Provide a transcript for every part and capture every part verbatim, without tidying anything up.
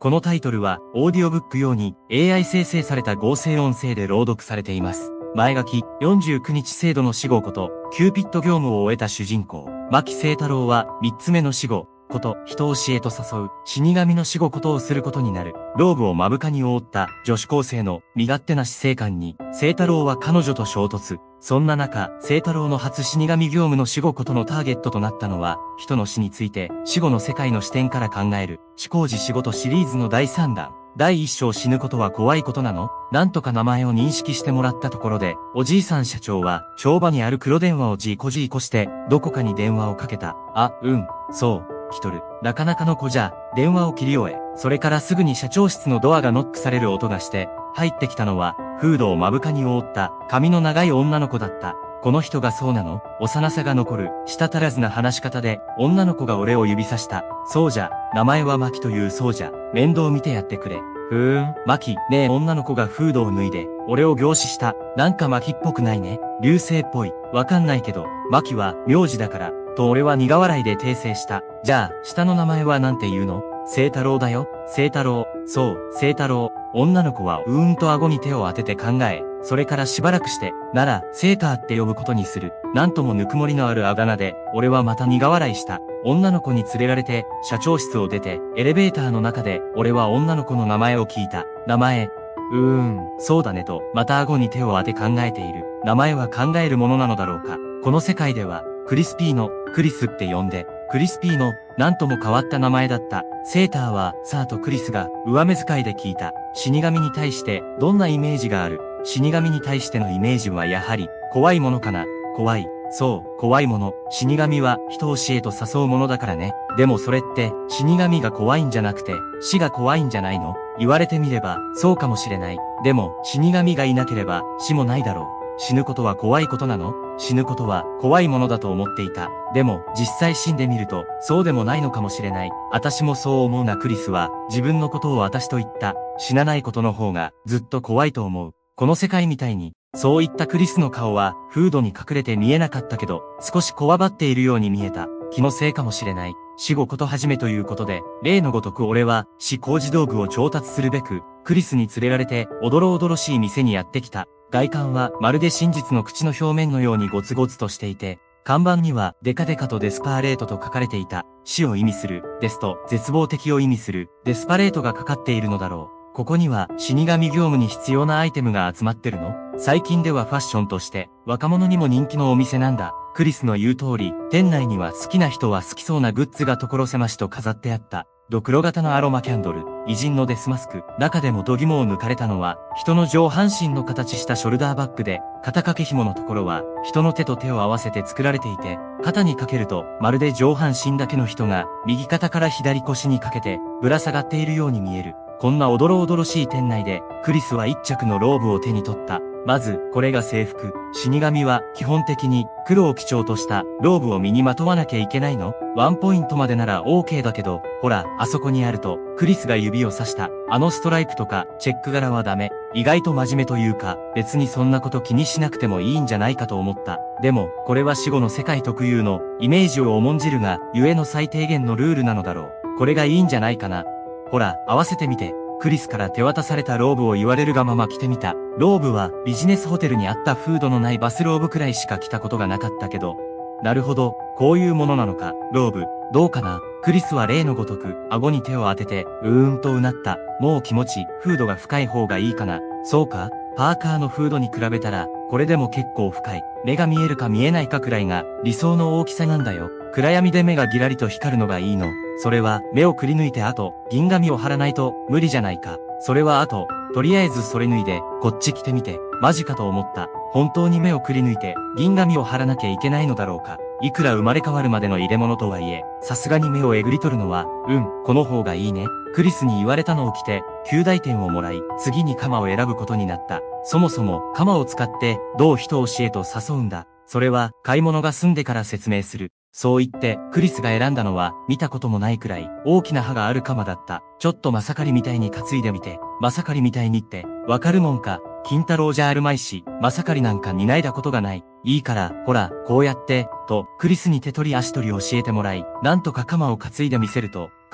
このタイトルは、オーディオブック用に エーアイ 生成された合成音声で朗読されています。前書き、よんじゅうくにち制度の死後こと、キューピッド業務を終えた主人公、牧清太郎は、みっつめの死後、こと、人を死へと誘う、死神の死後ことをすることになる。ローブを目深に覆った女子高生の身勝手な死生観に、清太郎は彼女と衝突。そんな中、清太郎の初死神業務の死後ことのターゲットとなったのは、人の死について、死後の世界の視点から考える、死後時死後とシリーズのだいさんだん。第一章死ぬことは怖いことなの？なんとか名前を認識してもらったところで、おじいさん社長は、帳場にある黒電話をじーこじーこして、どこかに電話をかけた。あ、うん、そう。来とる。なかなかの子じゃ、電話を切り終え、それからすぐに社長室のドアがノックされる音がして、入ってきたのは、フードを目深に覆った、髪の長い女の子だった。この人がそうなの？幼さが残る、舌足らずな話し方で、女の子が俺を指さした。そうじゃ、名前はマキというそうじゃ、面倒見てやってくれ。ふーん、マキ、ねえ女の子がフードを脱いで、俺を凝視した。なんかマキっぽくないね。流星っぽい。わかんないけど、マキは、名字だから。と俺は苦笑いで訂正した。じゃあ、下の名前はなんて言うの？清太郎だよ。清太郎。そう、清太郎。女の子はうーんと顎に手を当てて考え、それからしばらくして、なら、セーターって呼ぶことにする。なんともぬくもりのあるあだ名で、俺はまた苦笑いした。女の子に連れられて、社長室を出て、エレベーターの中で、俺は女の子の名前を聞いた。名前。うーん、そうだねと、また顎に手を当て考えている。名前は考えるものなのだろうか。この世界では、クリスピーの、クリスって呼んで、クリスピーの、なんとも変わった名前だった。セーターは、サーとクリスが、上目遣いで聞いた。死神に対して、どんなイメージがある？死神に対してのイメージはやはり、怖いものかな。怖い。そう、怖いもの。死神は、人を死へと誘うものだからね。でもそれって、死神が怖いんじゃなくて、死が怖いんじゃないの？言われてみれば、そうかもしれない。でも、死神がいなければ、死もないだろう。死ぬことは怖いことなの？死ぬことは怖いものだと思っていた。でも実際死んでみるとそうでもないのかもしれない。私もそう思うな。クリスは自分のことを私と言った。死なないことの方がずっと怖いと思う。この世界みたいに。そういったクリスの顔はフードに隠れて見えなかったけど少しこわばっているように見えた。気のせいかもしれない。死後ことはじめということで例のごとく俺は死工事道具を調達するべくクリスに連れられておどろおどろしい店にやってきた。外観はまるで真実の口の表面のようにゴツゴツとしていて、看板にはデカデカとデスパーレートと書かれていた。死を意味する、ですと絶望的を意味する、デスパレートがかかっているのだろう。ここには死神業務に必要なアイテムが集まってるの？最近ではファッションとして若者にも人気のお店なんだ。クリスの言う通り、店内には好きな人は好きそうなグッズが所狭しと飾ってあった。ドクロ型のアロマキャンドル、偉人のデスマスク、中でも度肝を抜かれたのは、人の上半身の形したショルダーバッグで、肩掛け紐のところは、人の手と手を合わせて作られていて、肩にかけると、まるで上半身だけの人が、右肩から左腰にかけて、ぶら下がっているように見える。こんなおどろおどろしい店内で、クリスは一着のローブを手に取った。まず、これが制服。死神は、基本的に、黒を基調とした、ローブを身にまとわなきゃいけないの？ワンポイントまでなら オーケー だけど、ほら、あそこにあると、クリスが指を指した。あのストライプとか、チェック柄はダメ。意外と真面目というか、別にそんなこと気にしなくてもいいんじゃないかと思った。でも、これは死後の世界特有の、イメージを重んじるが、ゆえの最低限のルールなのだろう。これがいいんじゃないかな。ほら、合わせてみて。クリスから手渡されたローブを言われるがまま着てみた。ローブはビジネスホテルにあったフードのないバスローブくらいしか着たことがなかったけど。なるほど、こういうものなのか。ローブ、どうかな。クリスは例のごとく、顎に手を当てて、うーんとうなった。もう気持ち、フードが深い方がいいかな。そうか？パーカーのフードに比べたら、これでも結構深い。目が見えるか見えないかくらいが、理想の大きさなんだよ。暗闇で目がギラリと光るのがいいの。それは、目をくり抜いて後、銀紙を貼らないと、無理じゃないか。それは後、とりあえずそれ脱いで、こっち来てみて。マジかと思った。本当に目をくり抜いて、銀紙を貼らなきゃいけないのだろうか。いくら生まれ変わるまでの入れ物とはいえ、さすがに目をえぐり取るのは、うん、この方がいいね。クリスに言われたのを着て、きゅうだいてんをもらい、次に鎌を選ぶことになった。そもそも、鎌を使って、どう人を死へと誘うんだ。それは、買い物が済んでから説明する。そう言って、クリスが選んだのは、見たこともないくらい、大きな刃がある鎌だった。ちょっとまさかりみたいに担いでみて、まさかりみたいにって、わかるもんか。金太郎じゃあるまいし、まさかりなんか担いだことがない。いいから、ほら、こうやって、と、クリスに手取り足取り教えてもらい、なんとか鎌を担いでみせると、ク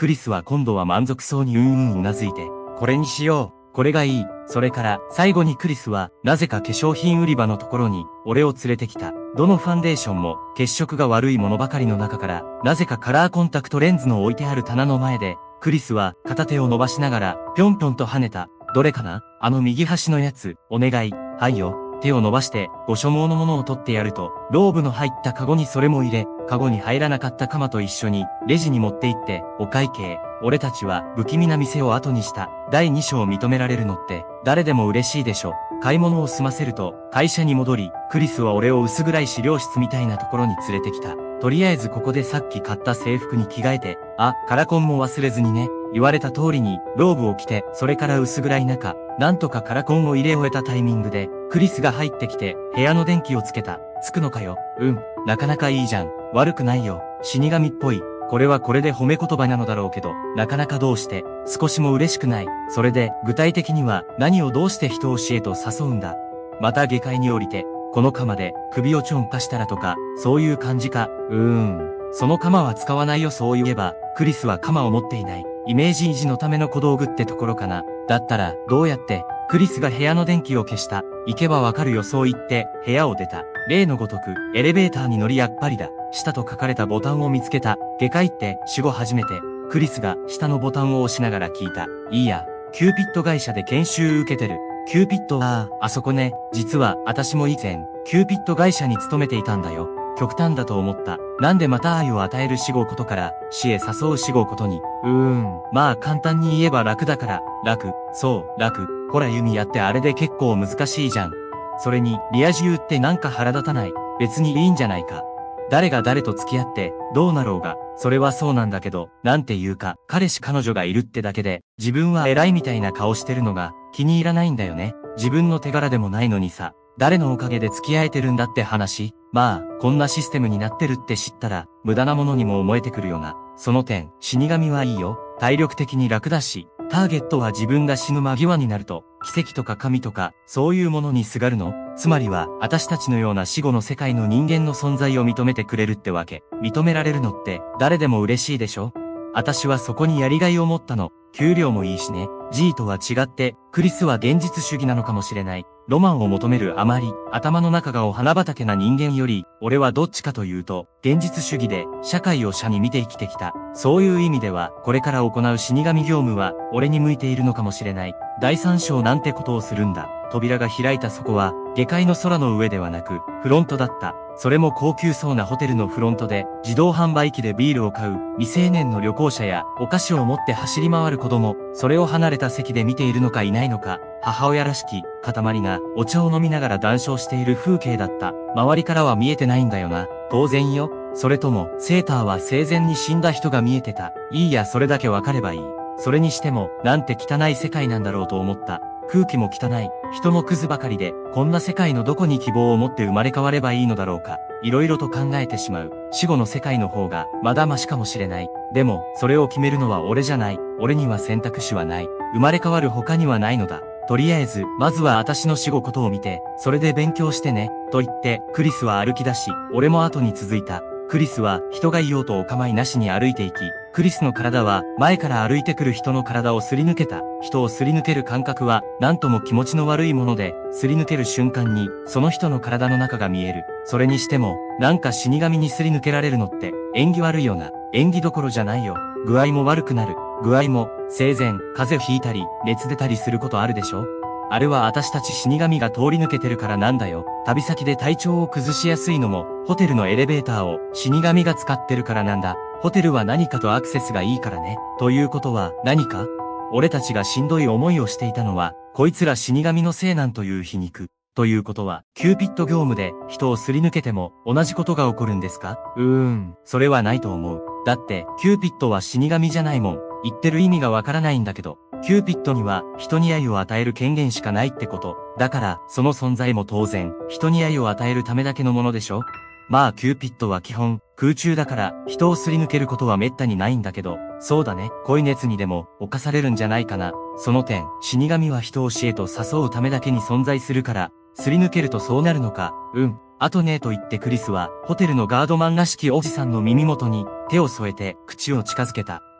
クリスは今度は満足そうにうんうんうなずいて、これにしよう。これがいい。それから、最後にクリスは、なぜか化粧品売り場のところに、俺を連れてきた。どのファンデーションも、血色が悪いものばかりの中から、なぜかカラーコンタクトレンズの置いてある棚の前で、クリスは、片手を伸ばしながら、ぴょんぴょんと跳ねた。どれかな？あの右端のやつ、お願い。はいよ。手を伸ばして、ご所望のものを取ってやると、ローブの入ったカゴにそれも入れ、カゴに入らなかったカマと一緒に、レジに持って行って、お会計。俺たちは不気味な店を後にした。だいに章を認められるのって、誰でも嬉しいでしょ。買い物を済ませると、会社に戻り、クリスは俺を薄暗い資料室みたいなところに連れてきた。とりあえずここでさっき買った制服に着替えて、あ、カラコンも忘れずにね。言われた通りに、ローブを着て、それから薄暗い中、なんとかカラコンを入れ終えたタイミングで、クリスが入ってきて、部屋の電気をつけた。つくのかよ。うん、なかなかいいじゃん。悪くないよ。死神っぽい。これはこれで褒め言葉なのだろうけど、なかなかどうして、少しも嬉しくない。それで、具体的には、何をどうして人を死へと誘うんだ。また下界に降りて、この鎌で、首をちょんかしたらとか、そういう感じか。うーん。その鎌は使わないよそう言えば、クリスは鎌を持っていない。イメージ維持のための小道具ってところかな。だったら、どうやって、クリスが部屋の電気を消した。行けばわかるよそう言って、部屋を出た。例のごとく、エレベーターに乗りやっぱりだ。下と書かれたボタンを見つけた。外科医って守護初めて。クリスが下のボタンを押しながら聞いた。いいや、キューピッド会社で研修受けてる。キューピッドは、あそこね。実は、私も以前、キューピッド会社に勤めていたんだよ。極端だと思った。なんでまた愛を与える死後ことから、死へ誘う死後ことに。うーん。まあ簡単に言えば楽だから。楽。そう、楽。ほら弓矢ってあれで結構難しいじゃん。それに、リア充ってなんか腹立たない。別にいいんじゃないか。誰が誰と付き合って、どうなろうが、それはそうなんだけど、なんていうか、彼氏彼女がいるってだけで、自分は偉いみたいな顔してるのが、気に入らないんだよね。自分の手柄でもないのにさ、誰のおかげで付き合えてるんだって話。まあ、こんなシステムになってるって知ったら、無駄なものにも思えてくるよな。その点、死神はいいよ。体力的に楽だし、ターゲットは自分が死ぬ間際になると、奇跡とか神とか、そういうものにすがるの？つまりは、私たちのような死後の世界の人間の存在を認めてくれるってわけ。認められるのって、誰でも嬉しいでしょ？私はそこにやりがいを持ったの。給料もいいしね。G とは違って、クリスは現実主義なのかもしれない。ロマンを求めるあまり、頭の中がお花畑な人間より、俺はどっちかというと、現実主義で、社会を社に見て生きてきた。そういう意味では、これから行う死神業務は、俺に向いているのかもしれない。第三章なんてことをするんだ。扉が開いたそこは、下界の空の上ではなく、フロントだった。それも高級そうなホテルのフロントで、自動販売機でビールを買う、未成年の旅行者や、お菓子を持って走り回る子供、それを離れた席で見ているのかいないのか、母親らしき、塊が、お茶を飲みながら談笑している風景だった。周りからは見えてないんだよな。当然よ。それとも、セーターは生前に死んだ人が見えてた。いいや、それだけわかればいい。それにしても、なんて汚い世界なんだろうと思った。空気も汚い、人もクズばかりで、こんな世界のどこに希望を持って生まれ変わればいいのだろうか。いろいろと考えてしまう。死後の世界の方が、まだマシかもしれない。でも、それを決めるのは俺じゃない。俺には選択肢はない。生まれ変わる他にはないのだ。とりあえず、まずは私の死後ことを見て、それで勉強してね。と言って、クリスは歩き出し、俺も後に続いた。クリスは人がいようとお構いなしに歩いていき、クリスの体は前から歩いてくる人の体をすり抜けた。人をすり抜ける感覚はなんとも気持ちの悪いもので、すり抜ける瞬間にその人の体の中が見える。それにしても、なんか死神にすり抜けられるのって縁起悪いよな。縁起どころじゃないよ。具合も悪くなる。具合も生前風邪ひいたり熱出たりすることあるでしょ？あれは私たち死神が通り抜けてるからなんだよ。旅先で体調を崩しやすいのも、ホテルのエレベーターを死神が使ってるからなんだ。ホテルは何かとアクセスがいいからね。ということは何か？俺たちがしんどい思いをしていたのは、こいつら死神のせいなんという皮肉。ということは、キューピッド業務で人をすり抜けても同じことが起こるんですか？うーん、それはないと思う。だって、キューピッドは死神じゃないもん。言ってる意味がわからないんだけど、キューピッドには人に愛を与える権限しかないってこと。だから、その存在も当然、人に愛を与えるためだけのものでしょ？まあ、キューピッドは基本、空中だから、人をすり抜けることは滅多にないんだけど、そうだね、恋熱にでも、侵されるんじゃないかな。その点、死神は人を死へと誘うためだけに存在するから、すり抜けるとそうなるのか。うん。あとねと言ってクリスは、ホテルのガードマンらしきおじさんの耳元に、手を添えて、口を近づけた。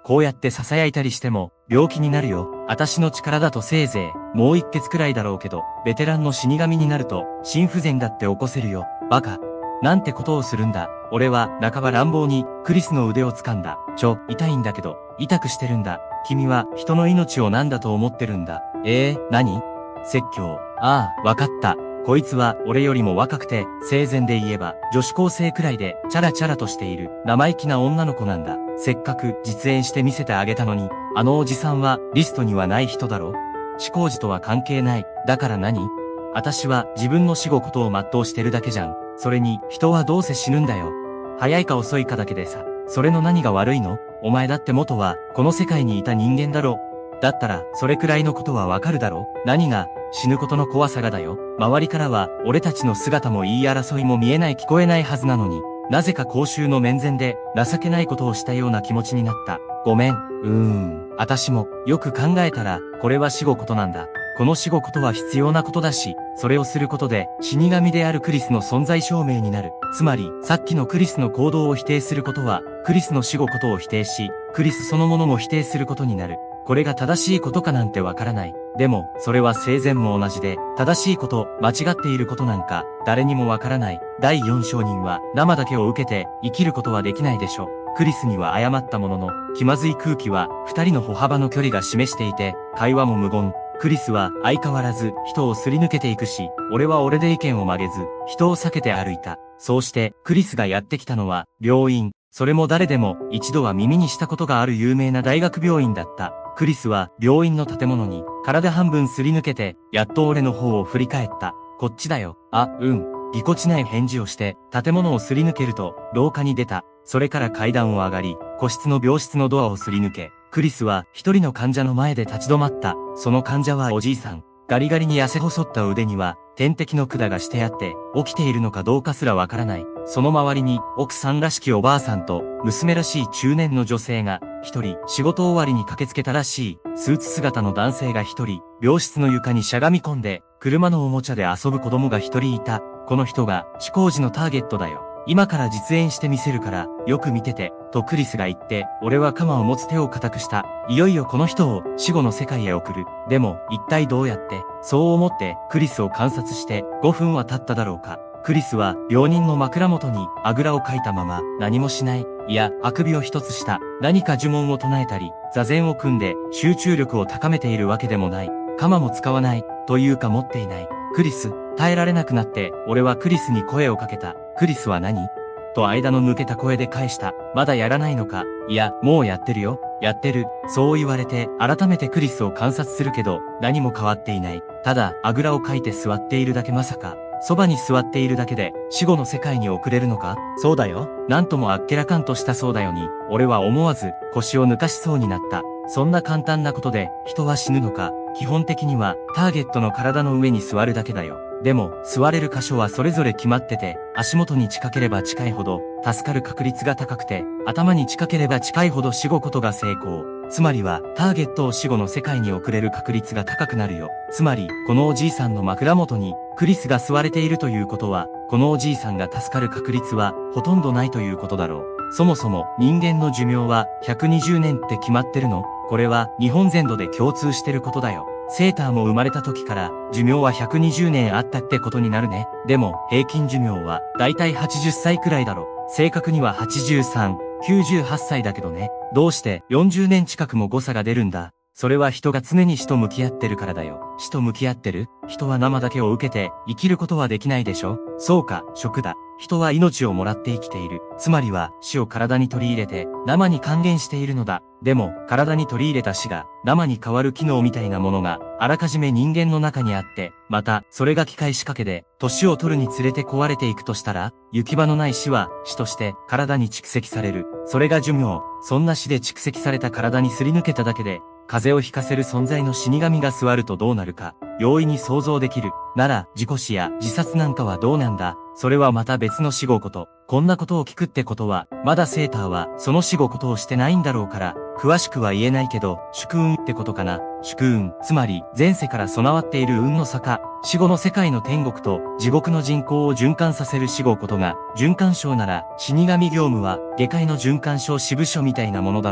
こうやって囁いたりしても、病気になるよ。私の力だとせいぜい、もう一血くらいだろうけど、ベテランの死神になると、心不全だって起こせるよ。バカ。なんてことをするんだ。俺は、半ば乱暴に、クリスの腕を掴んだ。ちょ、痛いんだけど、痛くしてるんだ。君は、人の命を何だと思ってるんだ。ええー、何？説教。ああ、わかった。こいつは、俺よりも若くて、生前で言えば、女子高生くらいで、チャラチャラとしている、生意気な女の子なんだ。せっかく、実演して見せてあげたのに、あのおじさんは、リストにはない人だろ？思考時とは関係ない。だから何？私は、自分の死後ことを全うしてるだけじゃん。それに、人はどうせ死ぬんだよ。早いか遅いかだけでさ。それの何が悪いの？お前だって元は、この世界にいた人間だろ。だったら、それくらいのことはわかるだろ？何が、死ぬことの怖さがだよ。周りからは、俺たちの姿も言い争いも見えない聞こえないはずなのに、なぜか公衆の面前で、情けないことをしたような気持ちになった。ごめん。うーん。私も、よく考えたら、これは死後ことなんだ。この死後ことは必要なことだし、それをすることで、死神であるクリスの存在証明になる。つまり、さっきのクリスの行動を否定することは、クリスの死後ことを否定し、クリスそのものも否定することになる。これが正しいことかなんてわからない。でも、それは生前も同じで、正しいこと、間違っていることなんか、誰にもわからない。だいよん証人は、生だけを受けて、生きることはできないでしょ。クリスには謝ったものの、気まずい空気は、二人の歩幅の距離が示していて、会話も無言。クリスは相変わらず人をすり抜けていくし、俺は俺で意見を曲げず、人を避けて歩いた。そうして、クリスがやってきたのは、病院。それも誰でも一度は耳にしたことがある有名な大学病院だった。クリスは病院の建物に体半分すり抜けて、やっと俺の方を振り返った。こっちだよ。あ、うん。ぎこちない返事をして、建物をすり抜けると、廊下に出た。それから階段を上がり、個室の病室のドアをすり抜け、クリスは一人の患者の前で立ち止まった。その患者はおじいさん。ガリガリに痩せ細った腕には、点滴の管がしてあって、起きているのかどうかすらわからない。その周りに、奥さんらしきおばあさんと、娘らしい中年の女性が、一人、仕事終わりに駆けつけたらしい、スーツ姿の男性が一人、病室の床にしゃがみ込んで、車のおもちゃで遊ぶ子供が一人いた。この人が、思考時のターゲットだよ。今から実演してみせるから、よく見てて、とクリスが言って、俺は鎌を持つ手を固くした。いよいよこの人を死後の世界へ送る。でも、一体どうやって、そう思って、クリスを観察して、ごふんは経っただろうか。クリスは、病人の枕元に、あぐらをかいたまま、何もしない。いや、あくびを一つした。何か呪文を唱えたり、座禅を組んで、集中力を高めているわけでもない。鎌も使わない。というか持っていない。クリス、耐えられなくなって、俺はクリスに声をかけた。クリスは何？と間の抜けた声で返した。まだやらないのか？いや、もうやってるよ。やってる。そう言われて、改めてクリスを観察するけど、何も変わっていない。ただ、あぐらをかいて座っているだけ。まさか、そばに座っているだけで、死後の世界に送れるのか？そうだよ。なんともあっけらかんとしたそうだよに、俺は思わず腰を抜かしそうになった。そんな簡単なことで、人は死ぬのか？基本的には、ターゲットの体の上に座るだけだよ。でも、座れる箇所はそれぞれ決まってて、足元に近ければ近いほど、助かる確率が高くて、頭に近ければ近いほど死後ことが成功。つまりは、ターゲットを死後の世界に送れる確率が高くなるよ。つまり、このおじいさんの枕元に、クリスが座れているということは、このおじいさんが助かる確率は、ほとんどないということだろう。そもそも、人間の寿命は、ひゃくにじゅうねんって決まってるの？これは、日本全土で共通してることだよ。セーターも生まれた時から寿命はひゃくにじゅうねんあったってことになるね。でも平均寿命はだいたいはちじゅっさいくらいだろ。正確にははちじゅうさん、きゅうじゅうはっさいだけどね。どうしてよんじゅうねん近くも誤差が出るんだ。それは人が常に死と向き合ってるからだよ。死と向き合ってる？人は生だけを受けて生きることはできないでしょ？そうか、食だ。人は命をもらって生きている。つまりは死を体に取り入れて生に還元しているのだ。でも体に取り入れた死が生に変わる機能みたいなものがあらかじめ人間の中にあって、またそれが機械仕掛けで年を取るにつれて壊れていくとしたら、行き場のない死は死として体に蓄積される。それが寿命。そんな死で蓄積された体にすり抜けただけで風邪をひかせる存在の死神が座るとどうなるか、容易に想像できる。なら、事故死や自殺なんかはどうなんだ？それはまた別の死後こと。こんなことを聞くってことは、まだセーターはその死後ことをしてないんだろうから、詳しくは言えないけど、宿運ってことかな。宿運、つまり前世から備わっている運の差か。死後の世界の天国と地獄の人口を循環させる死後ことが、循環省なら、死神業務は、下界の循環省支部署みたいなものだろうか。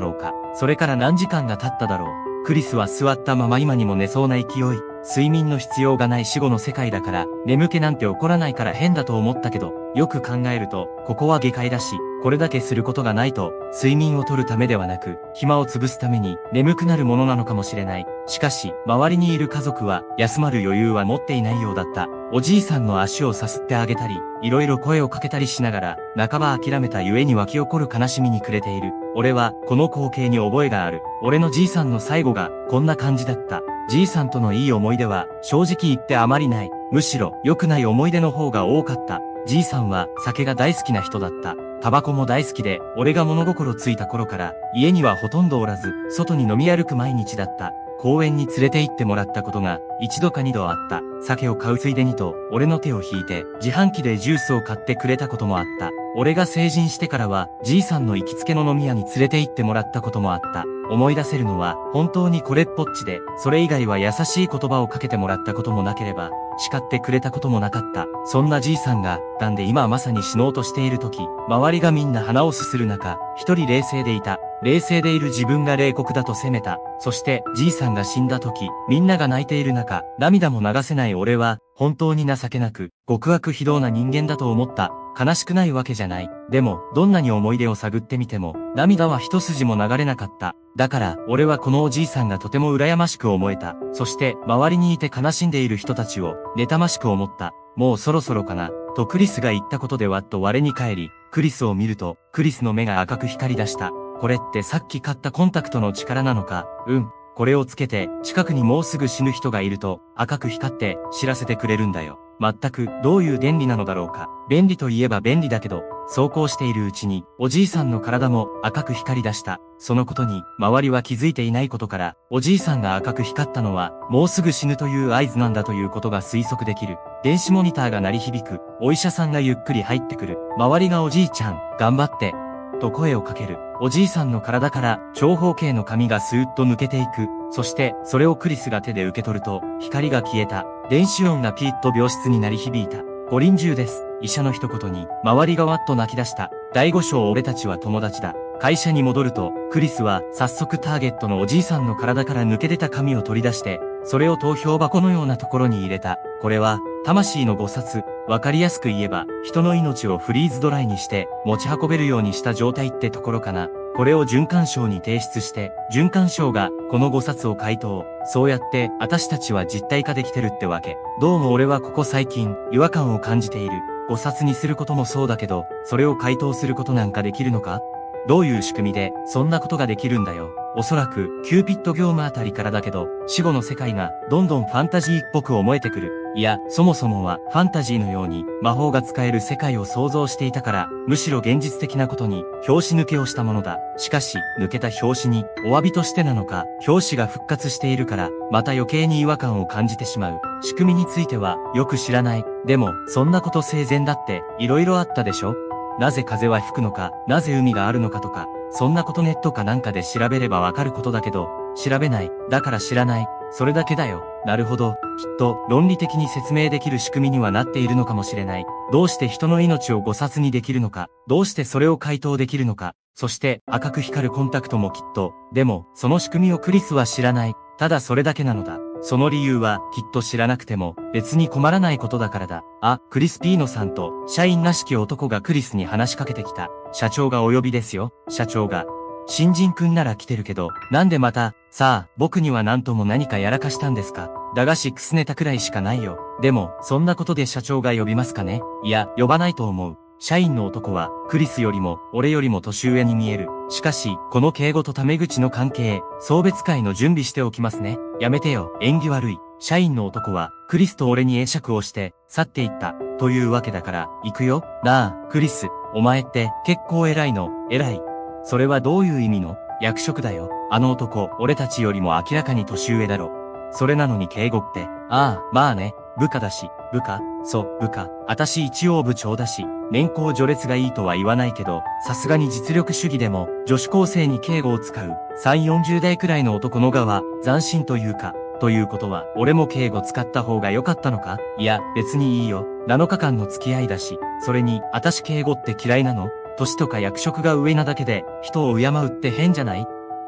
それから何時間が経っただろう。クリスは座ったまま今にも寝そうな勢い。睡眠の必要がない死後の世界だから、眠気なんて起こらないから変だと思ったけど、よく考えると、ここは下界だし、これだけすることがないと、睡眠を取るためではなく、暇を潰すために、眠くなるものなのかもしれない。しかし、周りにいる家族は、休まる余裕は持っていないようだった。おじいさんの足をさすってあげたり、いろいろ声をかけたりしながら、半ば諦めたゆえに湧き起こる悲しみに暮れている。俺は、この光景に覚えがある。俺のじいさんの最後が、こんな感じだった。じいさんとのいい思い出は、正直言ってあまりない。むしろ、良くない思い出の方が多かった。じいさんは、酒が大好きな人だった。タバコも大好きで、俺が物心ついた頃から、家にはほとんどおらず、外に飲み歩く毎日だった。公園に連れて行ってもらったことが、一度か二度あった。酒を買うついでにと、俺の手を引いて、自販機でジュースを買ってくれたこともあった。俺が成人してからは、じいさんの行きつけの飲み屋に連れて行ってもらったこともあった。思い出せるのは、本当にこれっぽっちで、それ以外は優しい言葉をかけてもらったこともなければ、叱ってくれたこともなかった。そんなじいさんが、癌で今まさに死のうとしている時、周りがみんな鼻をすする中、一人冷静でいた。冷静でいる自分が冷酷だと責めた。そして、じいさんが死んだ時、みんなが泣いている中、涙も流せない俺は、本当に情けなく、極悪非道な人間だと思った。悲しくないわけじゃない。でも、どんなに思い出を探ってみても、涙は一筋も流れなかった。だから、俺はこのおじいさんがとても羨ましく思えた。そして、周りにいて悲しんでいる人たちを、妬ましく思った。もうそろそろかな、とクリスが言ったことでわっと我に返り、クリスを見ると、クリスの目が赤く光り出した。これってさっき買ったコンタクトの力なのか？うん。これをつけて、近くにもうすぐ死ぬ人がいると、赤く光って知らせてくれるんだよ。全く、どういう原理なのだろうか。便利といえば便利だけど、そうこうしているうちに、おじいさんの体も赤く光り出した。そのことに、周りは気づいていないことから、おじいさんが赤く光ったのは、もうすぐ死ぬという合図なんだということが推測できる。電子モニターが鳴り響く。お医者さんがゆっくり入ってくる。周りがおじいちゃん、頑張って。と声をかける。おじいさんの体から長方形の紙がスーッと抜けていく。そして、それをクリスが手で受け取ると、光が消えた。電子音がピーッと病室に鳴り響いた。ご臨終です。医者の一言に、周りがわっと泣き出した。第五章俺たちは友達だ。会社に戻ると、クリスは早速ターゲットのおじいさんの体から抜け出た紙を取り出して、それを投票箱のようなところに入れた。これは、魂のご殺。わかりやすく言えば、人の命をフリーズドライにして、持ち運べるようにした状態ってところかな。これを循環省に提出して、循環省が、このご殺を回答。そうやって、私たちは実体化できてるってわけ。どうも俺はここ最近、違和感を感じている。ご殺にすることもそうだけど、それを回答することなんかできるのか？どういう仕組みで、そんなことができるんだよ。おそらく、キューピッド業務あたりからだけど、死後の世界が、どんどんファンタジーっぽく思えてくる。いや、そもそもは、ファンタジーのように、魔法が使える世界を想像していたから、むしろ現実的なことに、拍子抜けをしたものだ。しかし、抜けた拍子に、お詫びとしてなのか、拍子が復活しているから、また余計に違和感を感じてしまう。仕組みについては、よく知らない。でも、そんなこと生前だって、いろいろあったでしょ？なぜ風は吹くのか、なぜ海があるのかとか、そんなことネットかなんかで調べればわかることだけど、調べない。だから知らない。それだけだよ。なるほど。きっと、論理的に説明できる仕組みにはなっているのかもしれない。どうして人の命をご殺にできるのか。どうしてそれを回答できるのか。そして、赤く光るコンタクトもきっと。でも、その仕組みをクリスは知らない。ただそれだけなのだ。その理由は、きっと知らなくても、別に困らないことだからだ。あ、クリスピーノさんと、社員らしき男がクリスに話しかけてきた。社長がお呼びですよ。社長が。新人くんなら来てるけど、なんでまた、さあ、僕には何とも何かやらかしたんですか？だがシックスネタくらいしかないよ。でも、そんなことで社長が呼びますかね？いや、呼ばないと思う。社員の男は、クリスよりも、俺よりも年上に見える。しかし、この敬語とタメ口の関係、送別会の準備しておきますね。やめてよ、縁起悪い。社員の男は、クリスと俺に会釈をして、去っていった。というわけだから、行くよ。なあ、クリス、お前って、結構偉いの、偉い。それはどういう意味の？役職だよ。あの男、俺たちよりも明らかに年上だろ。それなのに敬語って。ああ、まあね。部下だし。部下？そう、部下。あたし一応部長だし。年功序列がいいとは言わないけど、さすがに実力主義でも、女子高生に敬語を使う。さん、よんじゅう代くらいの男の側は、斬新というか。ということは、俺も敬語使った方が良かったのか？いや、別にいいよ。なのかかんの付き合いだし。それに、あたし敬語って嫌いなの？年とか役職が上なだけで、人を敬うって変じゃない？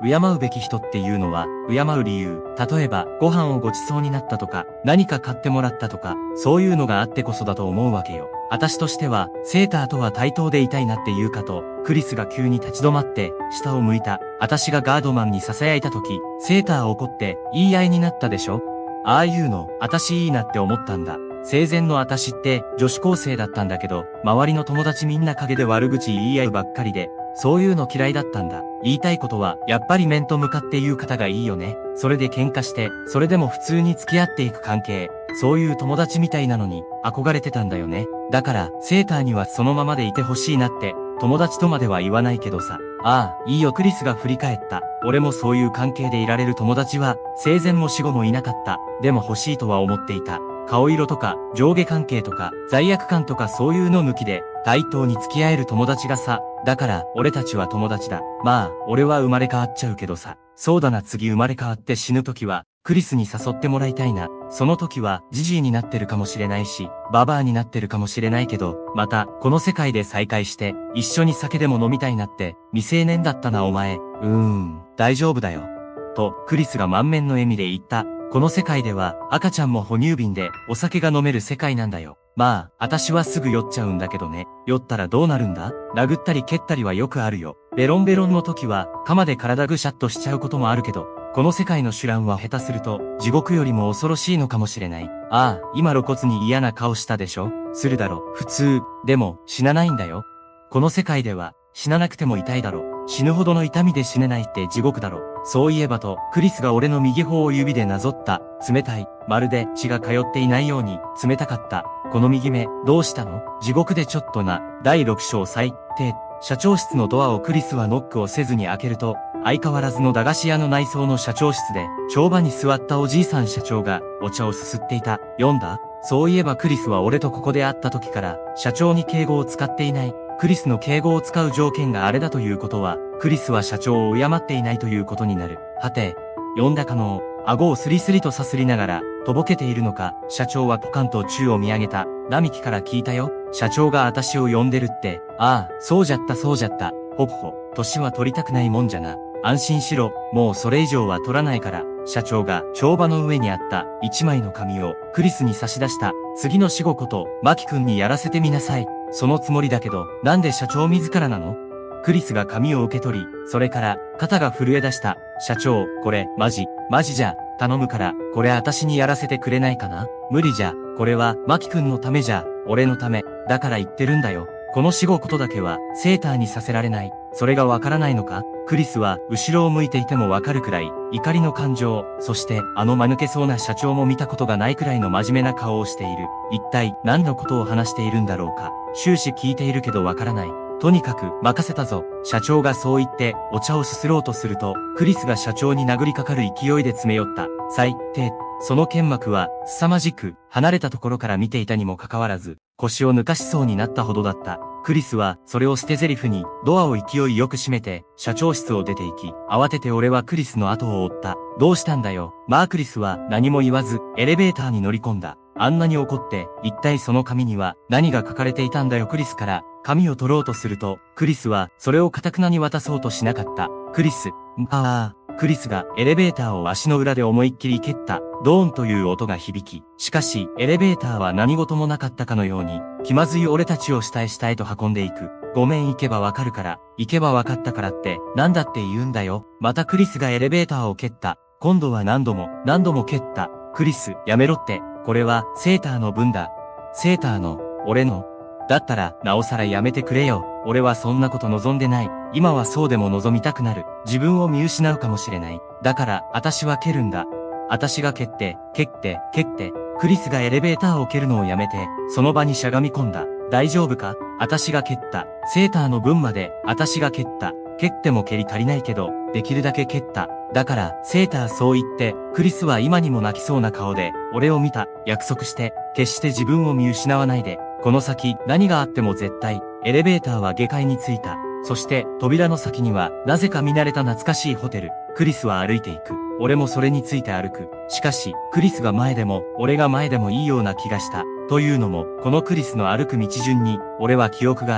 敬うべき人っていうのは、敬う理由。例えば、ご飯をごちそうになったとか、何か買ってもらったとか、そういうのがあってこそだと思うわけよ。私としては、セーターとは対等でいたいなっていうかと、クリスが急に立ち止まって、下を向いた。私がガードマンに囁いた時、セーター怒って、言い合いになったでしょ？ああいうの、私いいなって思ったんだ。生前の私って女子高生だったんだけど、周りの友達みんな陰で悪口言い合うばっかりで、そういうの嫌いだったんだ。言いたいことは、やっぱり面と向かって言う方がいいよね。それで喧嘩して、それでも普通に付き合っていく関係。そういう友達みたいなのに、憧れてたんだよね。だから、セーターにはそのままでいてほしいなって、友達とまでは言わないけどさ。ああ、いいよクリスが振り返った。俺もそういう関係でいられる友達は、生前も死後もいなかった。でも欲しいとは思っていた。顔色とか、上下関係とか、罪悪感とかそういうの抜きで、対等に付き合える友達がさ。だから、俺たちは友達だ。まあ、俺は生まれ変わっちゃうけどさ。そうだな、次生まれ変わって死ぬ時は、クリスに誘ってもらいたいな。その時は、ジジイになってるかもしれないし、ババアになってるかもしれないけど、また、この世界で再会して、一緒に酒でも飲みたいなって、未成年だったなお前。うーん、大丈夫だよ。と、クリスが満面の笑みで言った。この世界では、赤ちゃんも哺乳瓶で、お酒が飲める世界なんだよ。まあ、私はすぐ酔っちゃうんだけどね。酔ったらどうなるんだ？殴ったり蹴ったりはよくあるよ。ベロンベロンの時は、鎌で体ぐしゃっとしちゃうこともあるけど、この世界の修羅は下手すると、地獄よりも恐ろしいのかもしれない。ああ、今露骨に嫌な顔したでしょ？するだろ。普通。でも、死なないんだよ。この世界では、死ななくても痛いだろ。死ぬほどの痛みで死ねないって地獄だろ。そういえばと、クリスが俺の右頬を指でなぞった。冷たい。まるで血が通っていないように、冷たかった。この右目、どうしたの？地獄でちょっとな。だいろく章最低。社長室のドアをクリスはノックをせずに開けると、相変わらずの駄菓子屋の内装の社長室で、帳場に座ったおじいさん社長が、お茶をすすっていた。読んだ？そういえばクリスは俺とここで会った時から、社長に敬語を使っていない。クリスの敬語を使う条件があれだということは、クリスは社長を敬っていないということになる。はて、読んだかの顎をスリスリとさすりながら、とぼけているのか、社長はポカンと宙を見上げた。並木から聞いたよ。社長が私を呼んでるって。ああ、そうじゃったそうじゃった。ほっほ、年は取りたくないもんじゃな。安心しろ、もうそれ以上は取らないから。社長が帳場の上にあった一枚の紙をクリスに差し出した。次の死後こと、マキ君にやらせてみなさい。そのつもりだけど、なんで社長自らなの？クリスが紙を受け取り、それから肩が震え出した。社長、これ、マジ、マジじゃ、頼むから、これ私にやらせてくれないかな？無理じゃ、これは、マキ君のためじゃ、俺のため、だから言ってるんだよ。この死後ことだけは、セーターにさせられない。それがわからないのか？クリスは、後ろを向いていてもわかるくらい、怒りの感情、そして、あの間抜けそうな社長も見たことがないくらいの真面目な顔をしている。一体、何のことを話しているんだろうか。終始聞いているけどわからない。とにかく、任せたぞ。社長がそう言って、お茶をすすろうとすると、クリスが社長に殴りかかる勢いで詰め寄った。最低。その剣幕は、凄まじく、離れたところから見ていたにもかかわらず、腰を抜かしそうになったほどだった。クリスは、それを捨て台詞に、ドアを勢いよく閉めて、社長室を出て行き、慌てて俺はクリスの後を追った。どうしたんだよ。まあクリスは、何も言わず、エレベーターに乗り込んだ。あんなに怒って、一体その紙には、何が書かれていたんだよ。クリスから、紙を取ろうとすると、クリスは、それを堅くなに渡そうとしなかった。クリス、ああ。クリスがエレベーターを足の裏で思いっきり蹴った。ドーンという音が響き、しかしエレベーターは何事もなかったかのように、気まずい俺たちを下へ下へと運んでいく。ごめん行けばわかるから、行けばわかったからって、なんだって言うんだよ。またクリスがエレベーターを蹴った。今度は何度も、何度も蹴った。クリス、やめろって、これはセーターの分だ。セーターの、俺の。だったら、なおさらやめてくれよ。俺はそんなこと望んでない。今はそうでも望みたくなる。自分を見失うかもしれない。だから、私は蹴るんだ。私が蹴って、蹴って、蹴って、クリスがエレベーターを蹴るのをやめて、その場にしゃがみ込んだ。大丈夫か？私が蹴った。セーターの分まで、私が蹴った。蹴っても蹴り足りないけど、できるだけ蹴った。だから、セーターそう言って、クリスは今にも泣きそうな顔で、俺を見た。約束して、決して自分を見失わないで。この先、何があっても絶対、エレベーターは下階に着いた。そして、扉の先には、なぜか見慣れた懐かしいホテル。クリスは歩いていく。俺もそれについて歩く。しかし、クリスが前でも、俺が前でもいいような気がした。というのも、このクリスの歩く道順に、俺は記憶がある。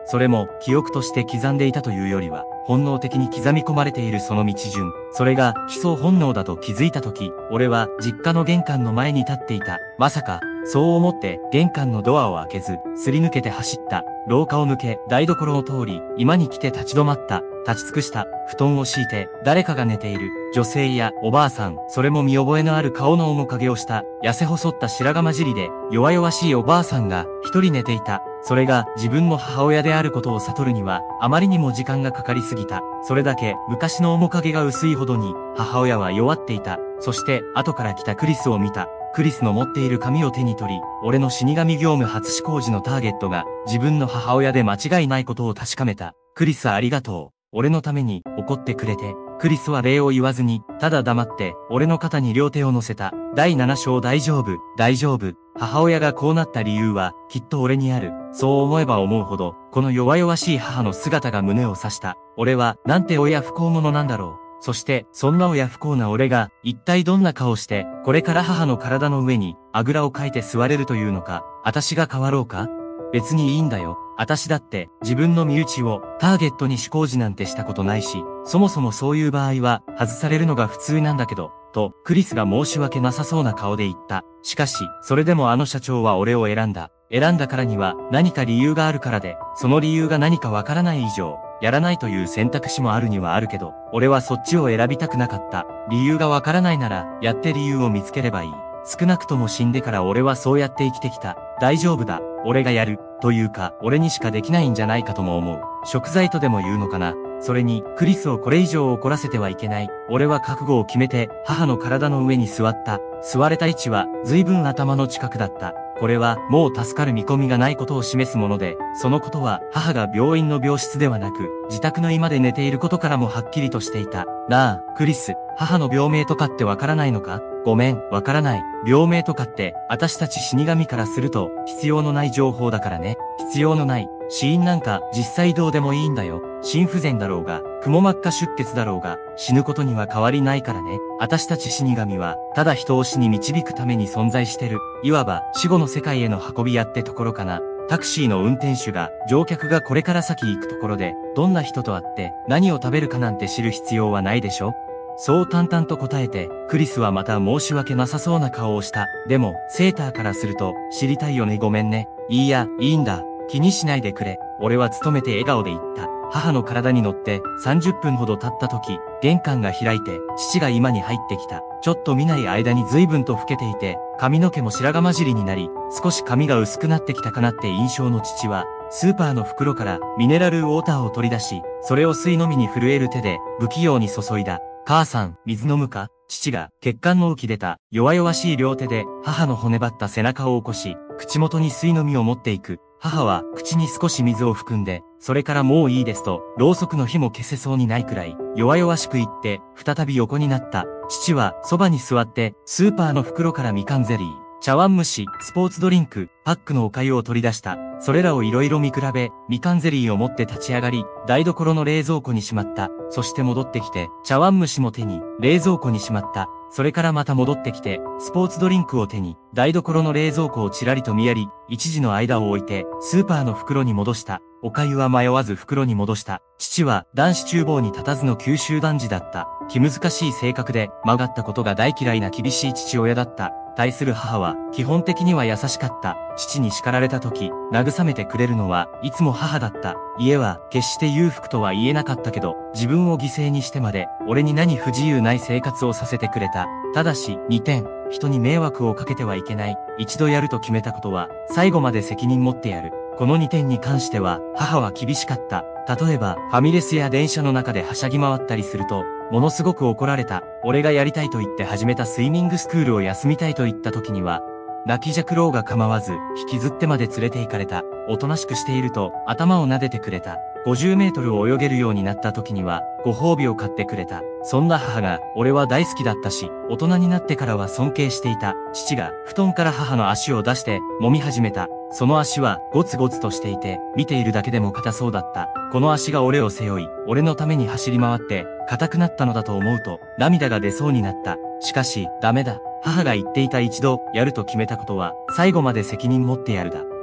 それも記憶として刻んでいたというよりは、本能的に刻み込まれているその道順。それが基礎本能だと気づいたとき、俺は実家の玄関の前に立っていた。まさか、そう思って玄関のドアを開けず、すり抜けて走った。廊下を抜け、台所を通り、居間に来て立ち止まった。立ち尽くした。布団を敷いて、誰かが寝ている。女性やおばあさん、それも見覚えのある顔の面影をした、痩せ細った白髪混じりで、弱々しいおばあさんが一人寝ていた。それが自分の母親であることを悟るには、あまりにも時間がかかりすぎた。それだけ昔の面影が薄いほどに、母親は弱っていた。そして、後から来たクリスを見た。クリスの持っている紙を手に取り、俺の死神業務初施行時のターゲットが、自分の母親で間違いないことを確かめた。クリスありがとう。俺のために怒ってくれて。クリスは礼を言わずに、ただ黙って、俺の肩に両手を乗せた。だいなな章大丈夫、大丈夫。母親がこうなった理由は、きっと俺にある。そう思えば思うほど、この弱々しい母の姿が胸を刺した。俺は、なんて親不孝者なんだろう。そして、そんな親不孝な俺が、一体どんな顔して、これから母の体の上に、あぐらをかいて座れるというのか、私が変わろうか？別にいいんだよ。私だって自分の身内をターゲットに思考時なんてしたことないし、そもそもそういう場合は外されるのが普通なんだけど、とクリスが申し訳なさそうな顔で言った。しかし、それでもあの社長は俺を選んだ。選んだからには何か理由があるからで、その理由が何かわからない以上、やらないという選択肢もあるにはあるけど、俺はそっちを選びたくなかった。理由がわからないなら、やって理由を見つければいい。少なくとも死んでから俺はそうやって生きてきた。大丈夫だ。俺がやる。というか、俺にしかできないんじゃないかとも思う。贖罪とでも言うのかな。それに、クリスをこれ以上怒らせてはいけない。俺は覚悟を決めて、母の体の上に座った。座れた位置は、随分頭の近くだった。これは、もう助かる見込みがないことを示すもので、そのことは、母が病院の病室ではなく、自宅の居間で寝ていることからもはっきりとしていた。なあ、クリス、母の病名とかってわからないのか？ごめん、わからない。病名とかって、私たち死神からすると、必要のない情報だからね。必要のない。死因なんか、実際どうでもいいんだよ。心不全だろうが、くも膜下出血だろうが、死ぬことには変わりないからね。私たち死神は、ただ人を死に導くために存在してる。いわば、死後の世界への運び屋ってところかな。タクシーの運転手が、乗客がこれから先行くところで、どんな人と会って、何を食べるかなんて知る必要はないでしょ？そう淡々と答えて、クリスはまた申し訳なさそうな顔をした。でも、セーターからすると、知りたいよねごめんね。いいや、いいんだ。気にしないでくれ。俺は努めて笑顔で言った。母の体に乗ってさんじゅっぷんほど経った時、玄関が開いて、父が居間に入ってきた。ちょっと見ない間に随分と老けていて、髪の毛も白髪混じりになり、少し髪が薄くなってきたかなって印象の父は、スーパーの袋からミネラルウォーターを取り出し、それを水飲みに震える手で不器用に注いだ。母さん、水飲むか？父が血管の浮き出た弱々しい両手で母の骨張った背中を起こし、口元に水飲みを持っていく。母は口に少し水を含んで、それからもういいですと、ろうそくの火も消せそうにないくらい、弱々しく言って、再び横になった。父はそばに座って、スーパーの袋からみかんゼリー、茶碗蒸し、スポーツドリンク、パックのお粥を取り出した。それらをいろいろ見比べ、みかんゼリーを持って立ち上がり、台所の冷蔵庫にしまった。そして戻ってきて、茶碗蒸しも手に、冷蔵庫にしまった。それからまた戻ってきて、スポーツドリンクを手に、台所の冷蔵庫をちらりと見やり、一時の間を置いて、スーパーの袋に戻した。お粥は迷わず袋に戻した。父は男子厨房に立たずの九州男児だった。気難しい性格で、曲がったことが大嫌いな厳しい父親だった。対する母は、基本的には優しかった。父に叱られた時、慰めてくれるのは、いつも母だった。家は、決して裕福とは言えなかったけど、自分を犠牲にしてまで、俺に何不自由ない生活をさせてくれた。ただし、にてん、人に迷惑をかけてはいけない。一度やると決めたことは、最後まで責任持ってやる。このにてんに関しては、母は厳しかった。例えば、ファミレスや電車の中ではしゃぎ回ったりすると、ものすごく怒られた。俺がやりたいと言って始めたスイミングスクールを休みたいと言った時には、泣きじゃくろうが構わず、引きずってまで連れて行かれた。おとなしくしていると、頭を撫でてくれた。ごじゅうメートルを泳げるようになった時には、ご褒美を買ってくれた。そんな母が、俺は大好きだったし、大人になってからは尊敬していた。父が、布団から母の足を出して、揉み始めた。その足は、ゴツゴツとしていて、見ているだけでも硬そうだった。この足が俺を背負い、俺のために走り回って、硬くなったのだと思うと、涙が出そうになった。しかし、ダメだ。母が言っていた一度、やると決めたことは、最後まで責任持ってやるだ。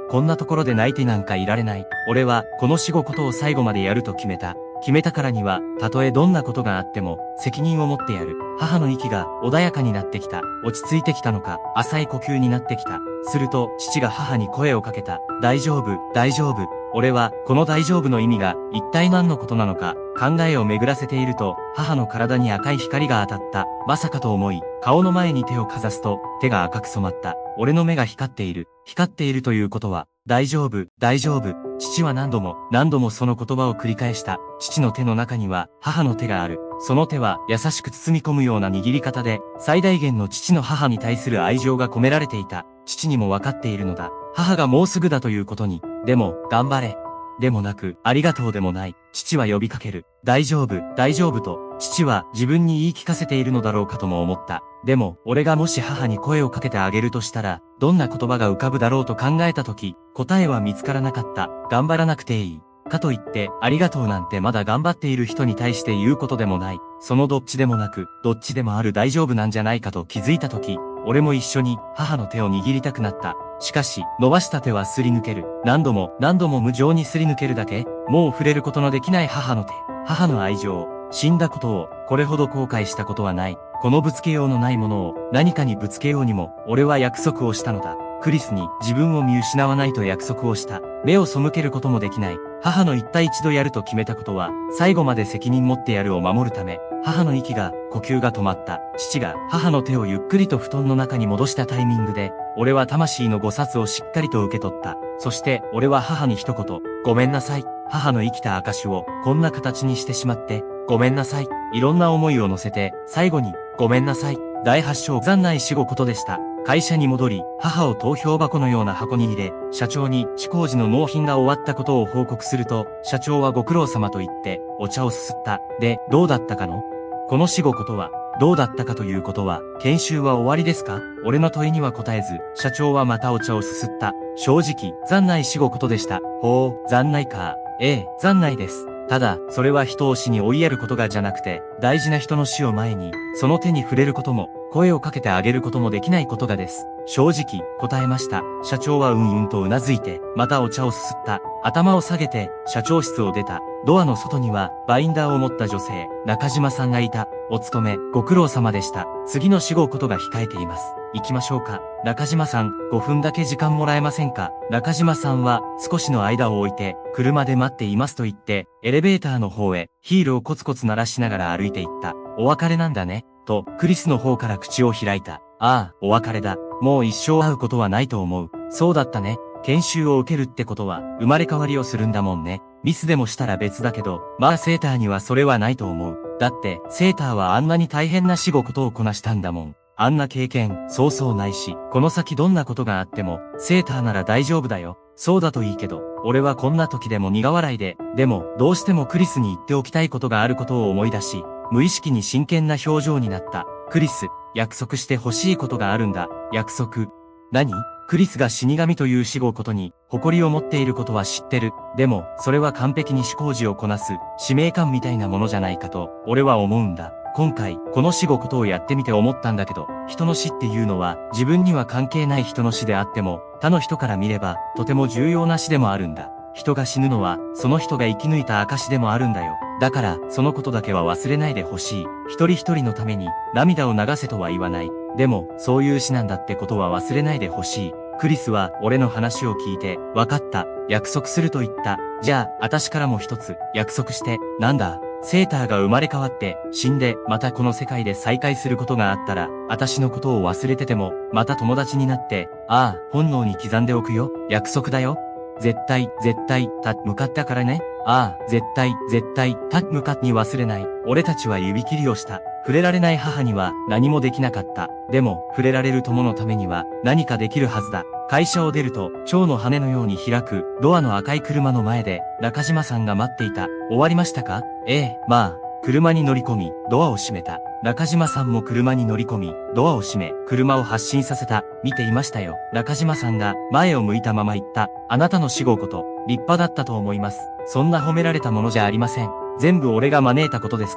こんなところで泣いてなんかいられない。俺は、この仕事を最後までやると決めた。決めたからには、たとえどんなことがあっても、責任を持ってやる。母の息が穏やかになってきた。落ち着いてきたのか、浅い呼吸になってきた。すると、父が母に声をかけた。大丈夫、大丈夫。俺は、この大丈夫の意味が、一体何のことなのか、考えを巡らせていると、母の体に赤い光が当たった。まさかと思い、顔の前に手をかざすと、手が赤く染まった。俺の目が光っている。光っているということは、大丈夫、大丈夫。父は何度も、何度もその言葉を繰り返した。父の手の中には、母の手がある。その手は、優しく包み込むような握り方で、最大限の父の母に対する愛情が込められていた。父にも分かっているのだ。母がもうすぐだということに。でも、頑張れ。でもなく、ありがとうでもない。父は呼びかける。大丈夫、大丈夫と、父は自分に言い聞かせているのだろうかとも思った。でも、俺がもし母に声をかけてあげるとしたら、どんな言葉が浮かぶだろうと考えたとき、答えは見つからなかった。頑張らなくていい。かといって、ありがとうなんてまだ頑張っている人に対して言うことでもない。そのどっちでもなく、どっちでもある大丈夫なんじゃないかと気づいたとき、俺も一緒に母の手を握りたくなった。しかし、伸ばした手はすり抜ける。何度も何度も無情にすり抜けるだけ。もう触れることのできない母の手。母の愛情。死んだことを、これほど後悔したことはない。このぶつけようのないものを、何かにぶつけようにも、俺は約束をしたのだ。クリスに自分を見失わないと約束をした。目を背けることもできない。母の一対一度やると決めたことは、最後まで責任持ってやるを守るため、母の息が、呼吸が止まった。父が母の手をゆっくりと布団の中に戻したタイミングで、俺は魂のご殺をしっかりと受け取った。そして俺は母に一言、ごめんなさい。母の生きた証をこんな形にしてしまって、ごめんなさい。いろんな思いを乗せて、最後に、ごめんなさい。だいはち章残ない死後ことでした。会社に戻り、母を投票箱のような箱に入れ、社長に地工事の納品が終わったことを報告すると、社長はご苦労様と言って、お茶をすすった。で、どうだったかの？この死後ことは、どうだったかということは、研修は終わりですか？俺の問いには答えず、社長はまたお茶をすすった。正直、残ない死後ことでした。ほう、残ないか。ええ、残ないです。ただ、それは人を死に追いやることがじゃなくて、大事な人の死を前に、その手に触れることも、声をかけてあげることもできないことがです。正直、答えました。社長はうんうんとうなずいて、またお茶をすすった。頭を下げて、社長室を出た。ドアの外には、バインダーを持った女性、中島さんがいた。お勤め、ご苦労様でした。次の死後ことが控えています。行きましょうか。中島さん、ごふんだけ時間もらえませんか？中島さんは、少しの間を置いて、車で待っていますと言って、エレベーターの方へ、ヒールをコツコツ鳴らしながら歩いていった。お別れなんだね。と、クリスの方から口を開いた。ああ、お別れだ。もう一生会うことはないと思う。そうだったね。研修を受けるってことは、生まれ変わりをするんだもんね。ミスでもしたら別だけど、まあセーターにはそれはないと思う。だって、セーターはあんなに大変な死後ことをこなしたんだもん。あんな経験、そうそうないし、この先どんなことがあっても、セーターなら大丈夫だよ。そうだといいけど、俺はこんな時でも苦笑いで、でも、どうしてもクリスに言っておきたいことがあることを思い出し、無意識に真剣な表情になった。クリス、約束して欲しいことがあるんだ。約束。何？クリスが死神という死後ことに、誇りを持っていることは知ってる。でも、それは完璧に思考事をこなす、使命感みたいなものじゃないかと、俺は思うんだ。今回、この死後ことをやってみて思ったんだけど、人の死っていうのは、自分には関係ない人の死であっても、他の人から見れば、とても重要な死でもあるんだ。人が死ぬのは、その人が生き抜いた証でもあるんだよ。だから、そのことだけは忘れないでほしい。一人一人のために、涙を流せとは言わない。でも、そういう死なんだってことは忘れないでほしい。クリスは、俺の話を聞いて、わかった。約束すると言った。じゃあ、私からも一つ、約束して、なんだ。セーターが生まれ変わって、死んで、またこの世界で再会することがあったら、私のことを忘れてても、また友達になって、ああ、本能に刻んでおくよ。約束だよ。絶対、絶対、た、向かったからね。ああ、絶対、絶対、た、向かに忘れない。俺たちは指切りをした。触れられない母には何もできなかった。でも、触れられる友のためには何かできるはずだ。会社を出ると、蝶の羽のように開く、ドアの赤い車の前で、中島さんが待っていた。終わりましたか？ええ、まあ、車に乗り込み、ドアを閉めた。中島さんも車に乗り込み、ドアを閉め、車を発進させた。見ていましたよ。中島さんが前を向いたまま言った。あなたの死後こと、立派だったと思います。そんな褒められたものじゃありません。全部俺が招いたことですから。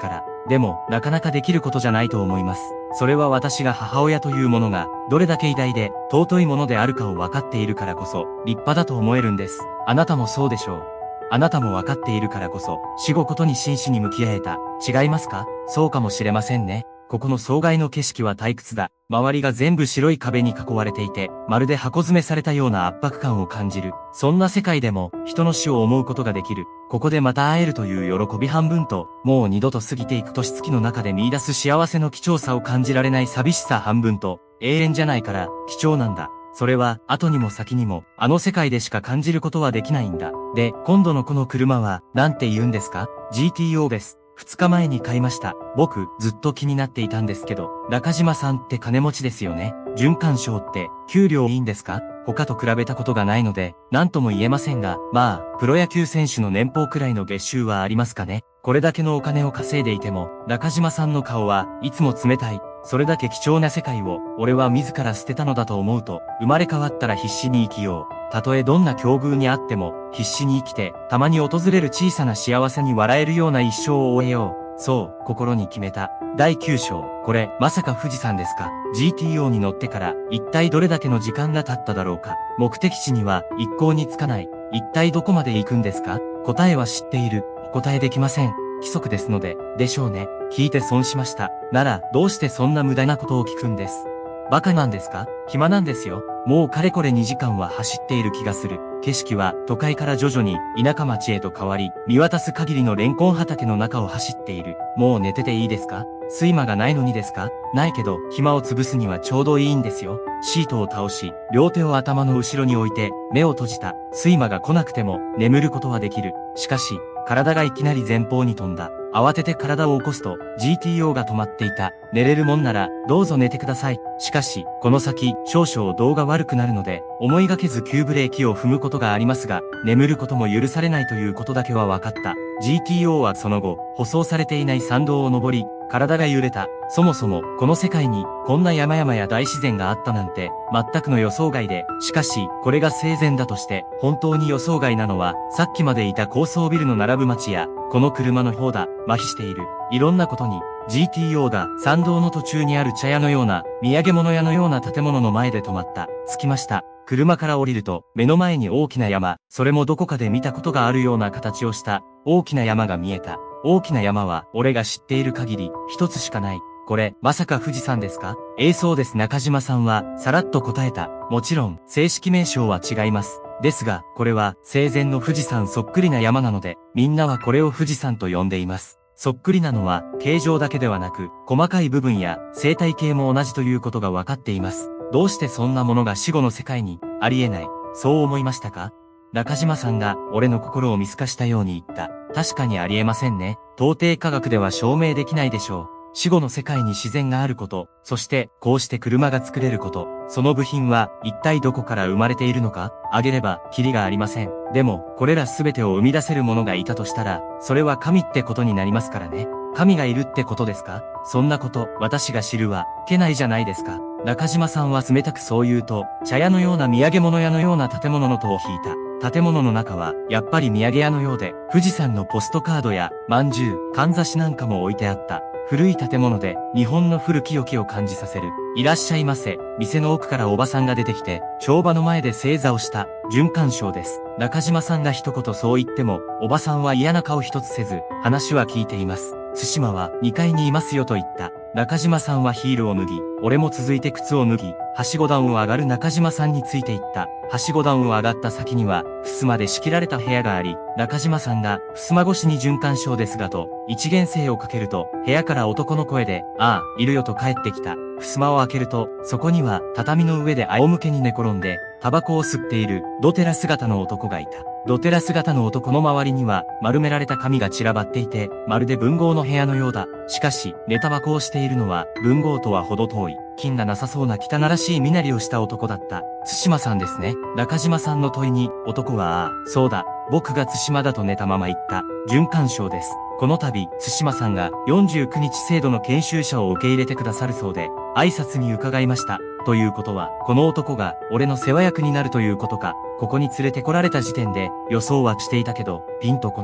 でも、なかなかできることじゃないと思います。それは私が母親というものが、どれだけ偉大で、尊いものであるかを分かっているからこそ、立派だと思えるんです。あなたもそうでしょう。あなたも分かっているからこそ、死後ことに真摯に向き合えた。違いますか？そうかもしれませんね。ここの総外の景色は退屈だ。周りが全部白い壁に囲われていて、まるで箱詰めされたような圧迫感を感じる。そんな世界でも、人の死を思うことができる。ここでまた会えるという喜び半分と、もう二度と過ぎていく年月の中で見出す幸せの貴重さを感じられない寂しさ半分と、永遠じゃないから貴重なんだ。それは、後にも先にも、あの世界でしか感じることはできないんだ。で、今度のこの車は、なんて言うんですか？ ジーティーオー です。二日前に買いました。僕、ずっと気になっていたんですけど、中島さんって金持ちですよね。準官賞って、給料いいんですか？他と比べたことがないので、なんとも言えませんが、まあ、プロ野球選手の年俸くらいの月収はありますかね。これだけのお金を稼いでいても、中島さんの顔はいつも冷たい。それだけ貴重な世界を、俺は自ら捨てたのだと思うと、生まれ変わったら必死に生きよう。たとえどんな境遇にあっても、必死に生きて、たまに訪れる小さな幸せに笑えるような一生を終えよう。そう、心に決めた。だいきゅう章、これ、まさか富士山ですか？ ジーティーオー に乗ってから、一体どれだけの時間が経っただろうか。目的地には、一向に着かない。一体どこまで行くんですか？答えは知っている。お答えできません。規則ですので、でしょうね。聞いて損しました。なら、どうしてそんな無駄なことを聞くんです？バカなんですか？暇なんですよ。もうかれこれにじかんは走っている気がする。景色は都会から徐々に田舎町へと変わり、見渡す限りのレンコン畑の中を走っている。もう寝てていいですか？睡魔がないのにですか？ないけど、暇を潰すにはちょうどいいんですよ。シートを倒し、両手を頭の後ろに置いて、目を閉じた。睡魔が来なくても、眠ることはできる。しかし、体がいきなり前方に飛んだ。慌てて体を起こすと ジーティーオー が止まっていた。寝れるもんならどうぞ寝てください。しかし、この先少々動が悪くなるので思いがけず急ブレーキを踏むことがありますが、眠ることも許されないということだけは分かった。ジーティーオー はその後、舗装されていない山道を登り、体が揺れた。そもそも、この世界に、こんな山々や大自然があったなんて、全くの予想外で、しかし、これが生前だとして、本当に予想外なのは、さっきまでいた高層ビルの並ぶ街や、この車の方だ、麻痺している。いろんなことに、ジーティーオー が山道の途中にある茶屋のような、土産物屋のような建物の前で止まった。着きました。車から降りると、目の前に大きな山、それもどこかで見たことがあるような形をした、大きな山が見えた。大きな山は、俺が知っている限り、一つしかない。これ、まさか富士山ですか？ええ、そうです。中島さんは、さらっと答えた。もちろん、正式名称は違います。ですが、これは、生前の富士山そっくりな山なので、みんなはこれを富士山と呼んでいます。そっくりなのは、形状だけではなく、細かい部分や、生態系も同じということが分かっています。どうしてそんなものが死後の世界に、ありえない。そう思いましたか？中島さんが、俺の心を見透かしたように言った。確かにありえませんね。到底科学では証明できないでしょう。死後の世界に自然があること、そしてこうして車が作れること、その部品は一体どこから生まれているのか、あげればキリがありません。でも、これらすべてを生み出せるものがいたとしたら、それは神ってことになりますからね。神がいるってことですか？そんなこと、私が知るは、けないじゃないですか。中島さんは冷たくそう言うと、茶屋のような土産物屋のような建物の戸を引いた。建物の中は、やっぱり土産屋のようで、富士山のポストカードや、饅頭、かんざしなんかも置いてあった。古い建物で、日本の古き良きを感じさせる。いらっしゃいませ。店の奥からおばさんが出てきて、帳場の前で正座をした。準官賞です。中島さんが一言そう言っても、おばさんは嫌な顔一つせず、話は聞いています。対馬はにかいにいますよと言った。中島さんはヒールを脱ぎ、俺も続いて靴を脱ぎ、はしご段を上がる中島さんについていった。はしご段を上がった先には、襖で仕切られた部屋があり、中島さんが、襖越しに準官賞ですがと、一元声をかけると、部屋から男の声で、ああ、いるよと帰ってきた。襖を開けると、そこには、畳の上で仰向けに寝転んで、タバコを吸っている、ドテラ姿の男がいた。ドテラ姿の男の周りには、丸められた紙が散らばっていて、まるで文豪の部屋のようだ。しかし、寝タバコをしているのは、文豪とは程遠い。金がなさそうな汚らしい身なりをした男だった。対馬さんですね。中島さんの問いに、男は、ああ、そうだ。僕が対馬だと寝たまま言った。準官賞です。この度、対馬さんがよんじゅうくにち制度の研修者を受け入れてくださるそうで、挨拶に伺いました。ということは、この男が俺の世話役になるということか。ここに連れてこられた時点で予想はしていたけど、ピンとこない。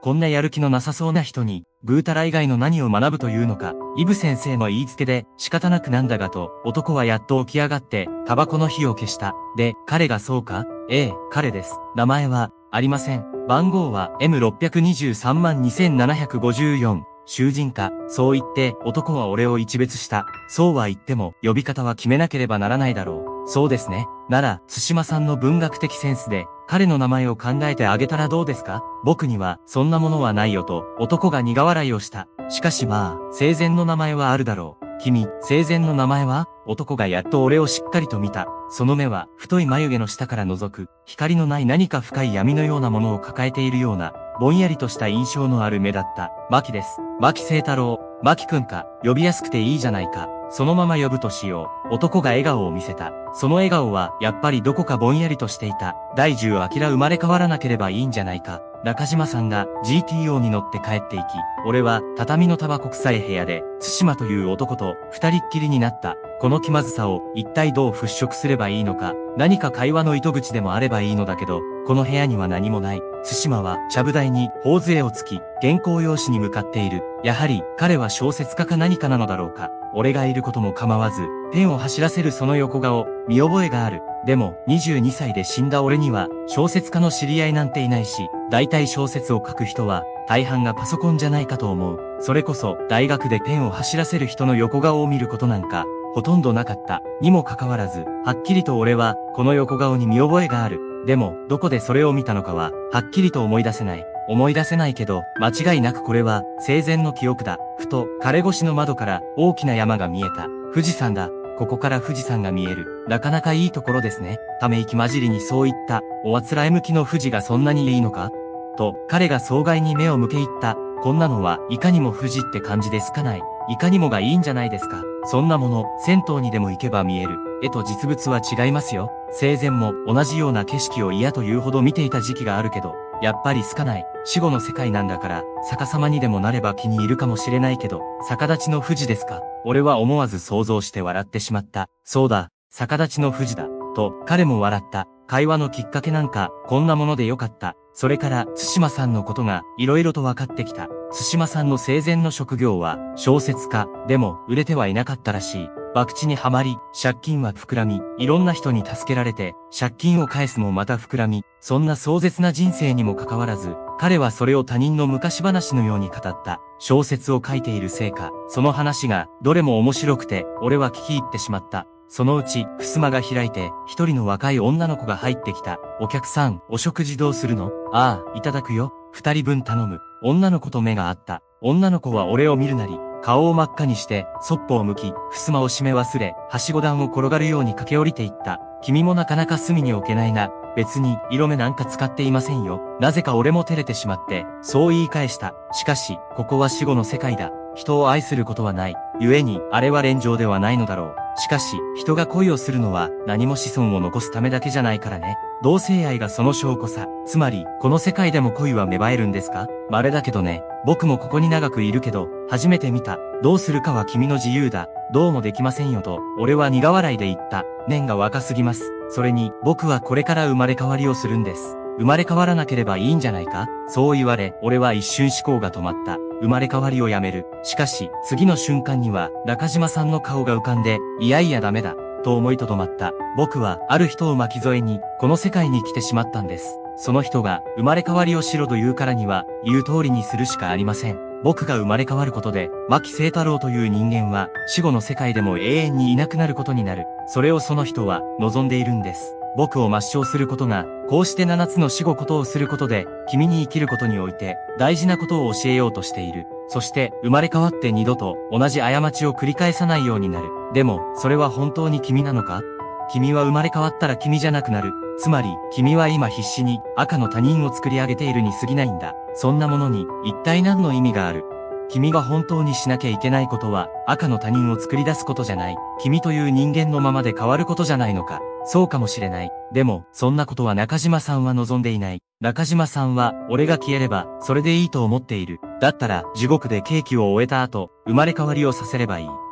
こんなやる気のなさそうな人に、ぐうたら以外の何を学ぶというのか、イブ先生の言いつけで仕方なくなんだがと、男はやっと起き上がって、タバコの火を消した。で、彼がそうか？ええ、彼です。名前は、ありません。番号は エムろっぴゃくにじゅうさんまんにせんななひゃくごじゅうよん。囚人か、そう言って男は俺を一別した。そうは言っても、呼び方は決めなければならないだろう。そうですね。なら、津島さんの文学的センスで、彼の名前を考えてあげたらどうですか？僕には、そんなものはないよと、男が苦笑いをした。しかしまあ、生前の名前はあるだろう。君、生前の名前は？男がやっと俺をしっかりと見た。その目は、太い眉毛の下から覗く、光のない何か深い闇のようなものを抱えているような、ぼんやりとした印象のある目だった。牧です。牧清太郎。牧くんか、呼びやすくていいじゃないか。そのまま呼ぶとしよう。男が笑顔を見せた。その笑顔は、やっぱりどこかぼんやりとしていた。大十明生まれ変わらなければいいんじゃないか。中島さんが ジーティーオー に乗って帰っていき、俺は畳のタバコ臭い部屋で、津島という男と二人っきりになった。この気まずさを一体どう払拭すればいいのか、何か会話の糸口でもあればいいのだけど、この部屋には何もない。津島は、ちゃぶ台に、頬杖をつき、原稿用紙に向かっている。やはり、彼は小説家か何かなのだろうか。俺がいることも構わず、ペンを走らせるその横顔、見覚えがある。でも、にじゅうにさいで死んだ俺には、小説家の知り合いなんていないし、大体小説を書く人は、大半がパソコンじゃないかと思う。それこそ、大学でペンを走らせる人の横顔を見ることなんか、ほとんどなかった。にもかかわらず、はっきりと俺は、この横顔に見覚えがある。でも、どこでそれを見たのかは、はっきりと思い出せない。思い出せないけど、間違いなくこれは、生前の記憶だ。ふと、枯れ越しの窓から、大きな山が見えた。富士山だ。ここから富士山が見える。なかなかいいところですね。ため息混じりにそう言った。おあつらえ向きの富士がそんなにいいのか？と、彼が壮外に目を向け言った。こんなのは、いかにも富士って感じですかない。いかにもがいいんじゃないですか。そんなもの、銭湯にでも行けば見える。絵と実物は違いますよ。生前も同じような景色を嫌というほど見ていた時期があるけど、やっぱり好かない。死後の世界なんだから、逆さまにでもなれば気に入るかもしれないけど、逆立ちの富士ですか？俺は思わず想像して笑ってしまった。そうだ、逆立ちの富士だ。と、彼も笑った。会話のきっかけなんか、こんなものでよかった。それから、津島さんのことが、いろいろと分かってきた。津島さんの生前の職業は、小説家。でも、売れてはいなかったらしい。博打にはまり、借金は膨らみ、いろんな人に助けられて、借金を返すもまた膨らみ、そんな壮絶な人生にもかかわらず、彼はそれを他人の昔話のように語った。小説を書いているせいか、その話が、どれも面白くて、俺は聞き入ってしまった。そのうち、襖が開いて、一人の若い女の子が入ってきた。お客さん、お食事どうするの？ああ、いただくよ。二人分頼む。女の子と目が合った。女の子は俺を見るなり、顔を真っ赤にして、そっぽを向き、襖を閉め忘れ、はしご段を転がるように駆け下りていった。君もなかなか隅に置けないな。別に、色目なんか使っていませんよ。なぜか俺も照れてしまって、そう言い返した。しかし、ここは死後の世界だ。人を愛することはない。故に、あれは恋情ではないのだろう。しかし、人が恋をするのは、何も子孫を残すためだけじゃないからね。同性愛がその証拠さ。つまり、この世界でも恋は芽生えるんですか？稀だけどね。僕もここに長くいるけど、初めて見た。どうするかは君の自由だ。どうもできませんよと、俺は苦笑いで言った。年が若すぎます。それに、僕はこれから生まれ変わりをするんです。生まれ変わらなければいいんじゃないか？そう言われ、俺は一瞬思考が止まった。生まれ変わりをやめる。しかし、次の瞬間には、中島さんの顔が浮かんで、いやいやダメだ、と思いとどまった。僕は、ある人を巻き添えに、この世界に来てしまったんです。その人が、生まれ変わりをしろと言うからには、言う通りにするしかありません。僕が生まれ変わることで、牧清太郎という人間は、死後の世界でも永遠にいなくなることになる。それをその人は、望んでいるんです。僕を抹消することが、こうして七つの死後ことをすることで、君に生きることにおいて、大事なことを教えようとしている。そして、生まれ変わって二度と、同じ過ちを繰り返さないようになる。でも、それは本当に君なのか？君は生まれ変わったら君じゃなくなる。つまり、君は今必死に、赤の他人を作り上げているに過ぎないんだ。そんなものに、一体何の意味がある？君が本当にしなきゃいけないことは、赤の他人を作り出すことじゃない。君という人間のままで変わることじゃないのか。そうかもしれない。でも、そんなことは中島さんは望んでいない。中島さんは、俺が消えれば、それでいいと思っている。だったら、地獄で刑期を終えた後、生まれ変わりをさせればいい。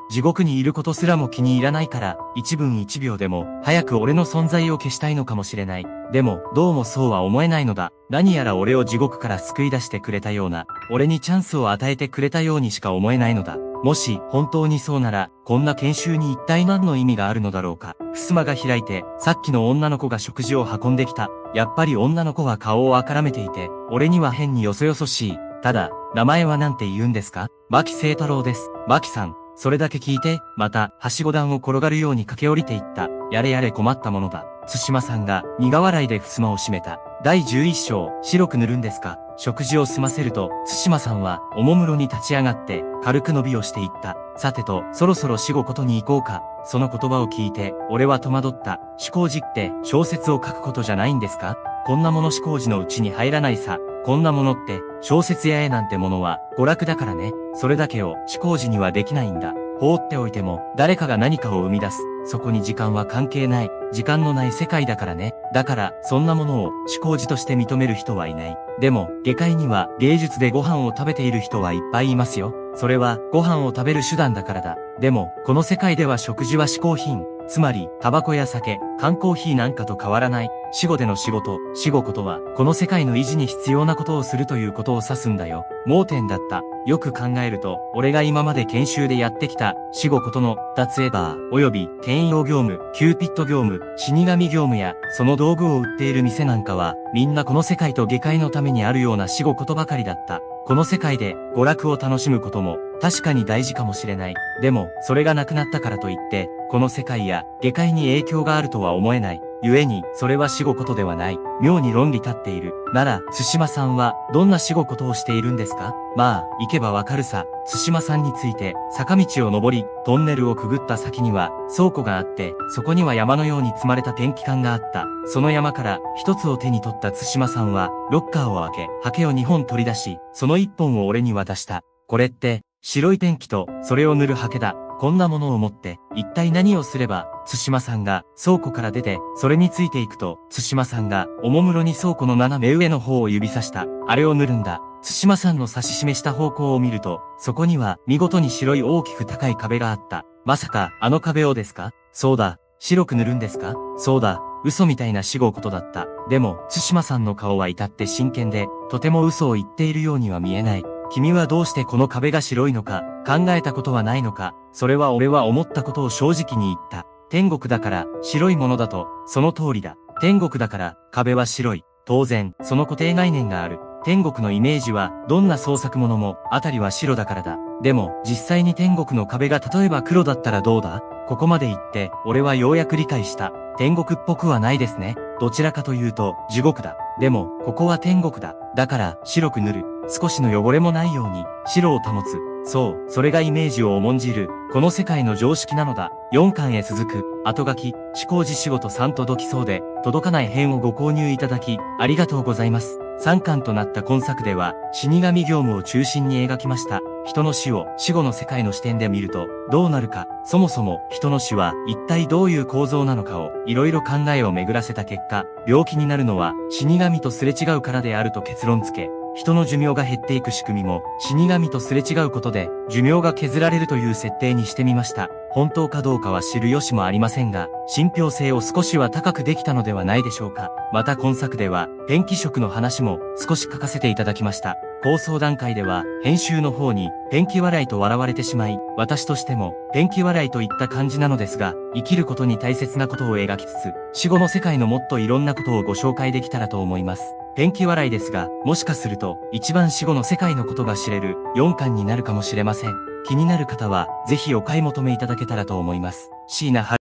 地獄にいることすらも気に入らないから、一分一秒でも、早く俺の存在を消したいのかもしれない。でも、どうもそうは思えないのだ。何やら俺を地獄から救い出してくれたような、俺にチャンスを与えてくれたようにしか思えないのだ。もし、本当にそうなら、こんな研修に一体何の意味があるのだろうか。襖が開いて、さっきの女の子が食事を運んできた。やっぱり女の子は顔をあからめていて、俺には変によそよそしい。ただ、名前はなんて言うんですか？牧清太郎です。牧さん。それだけ聞いて、また、はしご段を転がるように駆け下りていった。やれやれ困ったものだ。津島さんが、苦笑いで襖を閉めた。だいじゅういっ章、白く塗るんですか？食事を済ませると、津島さんは、おもむろに立ち上がって、軽く伸びをしていった。さてと、そろそろ死後ことに行こうか。その言葉を聞いて、俺は戸惑った。思考時って小説を書くことじゃないんですか？こんなもの思考時のうちに入らないさ。こんなものって、小説や絵なんてものは、娯楽だからね。それだけを思考時にはできないんだ。放っておいても、誰かが何かを生み出す。そこに時間は関係ない。時間のない世界だからね。だから、そんなものを思考時として認める人はいない。でも、下界には芸術でご飯を食べている人はいっぱいいますよ。それは、ご飯を食べる手段だからだ。でも、この世界では食事は嗜好品。つまり、タバコや酒、缶コーヒーなんかと変わらない。死後での仕事、死後ことは、この世界の維持に必要なことをするということを指すんだよ。盲点だった。よく考えると、俺が今まで研修でやってきた、死後ことの、脱エバー、及び、転用業務、キューピッド業務、死神業務や、その道具を売っている店なんかは、みんなこの世界と下界のためにあるような死後ことばかりだった。この世界で、娯楽を楽しむことも、確かに大事かもしれない。でも、それがなくなったからといって、この世界や下界に影響があるとは思えない。故に、それは死後ことではない。妙に論理立っている。なら、津島さんは、どんな死後ことをしているんですか？まあ、行けばわかるさ。津島さんについて、坂道を登り、トンネルをくぐった先には、倉庫があって、そこには山のように積まれたペンキ缶があった。その山から、一つを手に取った津島さんは、ロッカーを開け、ハケを二本取り出し、その一本を俺に渡した。これって、白いペンキと、それを塗るハケだ。こんなものを持って、一体何をすれば、津島さんが倉庫から出て、それについていくと、津島さんがおもむろに倉庫の斜め上の方を指さした。あれを塗るんだ。津島さんの指し示した方向を見ると、そこには見事に白い大きく高い壁があった。まさか、あの壁をですか？そうだ。白く塗るんですか？そうだ。嘘みたいな死後ことだった。でも、津島さんの顔は至って真剣で、とても嘘を言っているようには見えない。君はどうしてこの壁が白いのか、考えたことはないのか、それは俺は思ったことを正直に言った。天国だから、白いものだと、その通りだ。天国だから、壁は白い。当然、その固定概念がある。天国のイメージは、どんな創作物も、あたりは白だからだ。でも、実際に天国の壁が例えば黒だったらどうだ？ここまで言って、俺はようやく理解した。天国っぽくはないですね。どちらかというと、地獄だ。でも、ここは天国だ。だから、白く塗る。少しの汚れもないように、白を保つ。そう、それがイメージを重んじる、この世界の常識なのだ。よんかんへ続く、後書き、思考時仕事さん届きそうで、届かない編をご購入いただき、ありがとうございます。さんかんとなった今作では、死神業務を中心に描きました。人の死を死後の世界の視点で見ると、どうなるか、そもそも人の死は一体どういう構造なのかを、いろいろ考えを巡らせた結果、病気になるのは死神とすれ違うからであると結論付け、人の寿命が減っていく仕組みも死神とすれ違うことで寿命が削られるという設定にしてみました。本当かどうかは知る由もありませんが、信憑性を少しは高くできたのではないでしょうか。また今作ではペンキ色の話も少し書かせていただきました。構想段階では編集の方にペンキ笑いと笑われてしまい、私としてもペンキ笑いといった感じなのですが、生きることに大切なことを描きつつ、死後の世界のもっといろんなことをご紹介できたらと思います。ペンキ笑いですが、もしかすると一番死後の世界のことが知れるよんかんになるかもしれません。気になる方はぜひお買い求めいただけたらと思います。椎名